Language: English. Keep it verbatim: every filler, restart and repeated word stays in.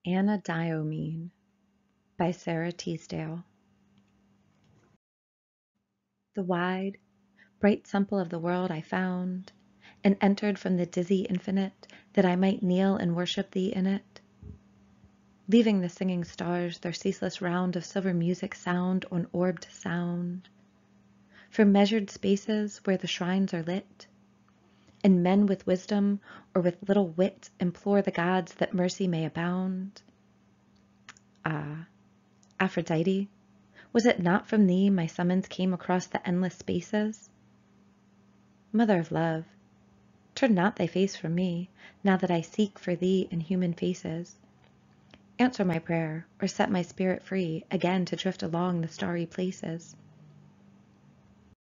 Anadyomene by Sara Teasdale. The wide, bright simple of the world I found, and entered from the dizzy infinite, that I might kneel and worship thee in it. Leaving the singing stars their ceaseless round of silver music sound on orb to sound, from measured spaces where the shrines are lit, and men with wisdom or with little wit implore the gods that mercy may abound. Ah, Aphrodite, was it not from thee my summons came across the endless spaces? Mother of love, turn not thy face from me, now that I seek for thee in human faces. Answer my prayer, or set my spirit free, again to drift along the starry places.